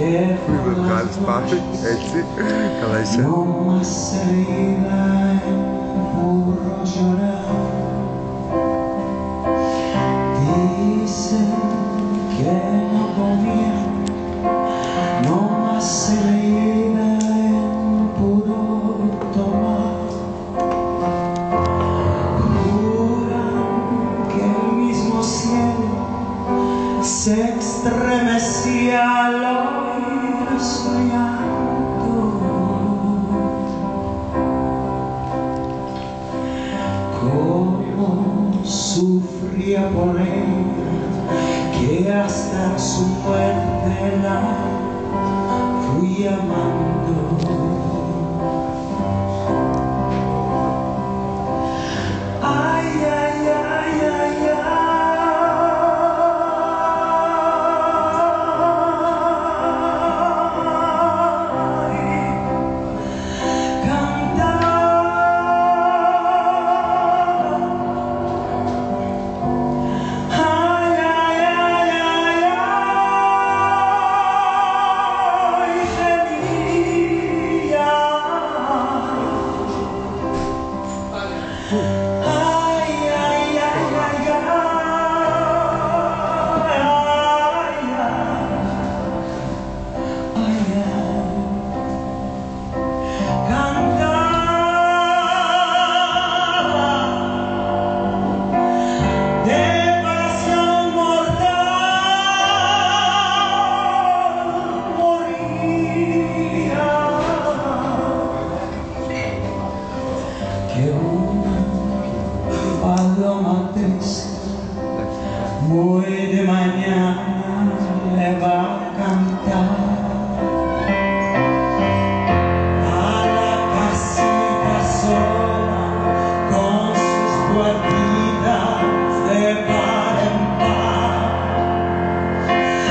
We will dance back, Etsy, Kalajsa. Dicen que no conviene, no más se leída en puro tomar. Juran que el mismo cielo se estremecía al oír su llanto. Cómo sufría por ella, que hasta su muerte la fui amando. Ay, ay, ay, ay, ay, cantar. Que una paloma triste muy de mañana le va a cantar a la casita sola con sus puertitas de par en par.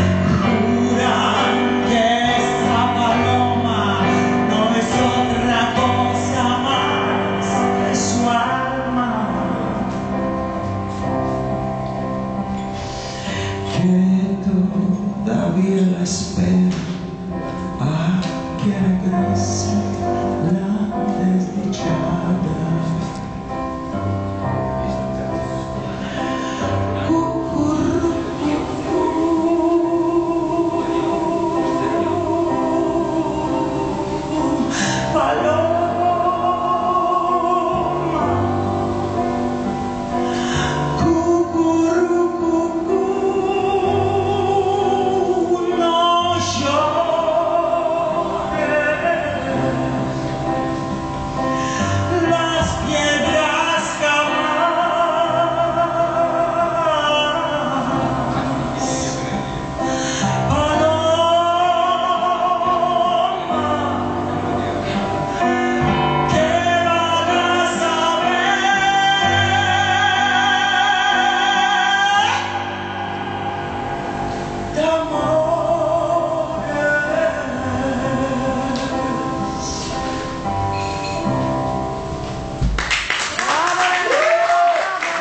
Juran que esa paloma no es otra cosa más que su alma, que todavía la espera a que regrese la desdichada.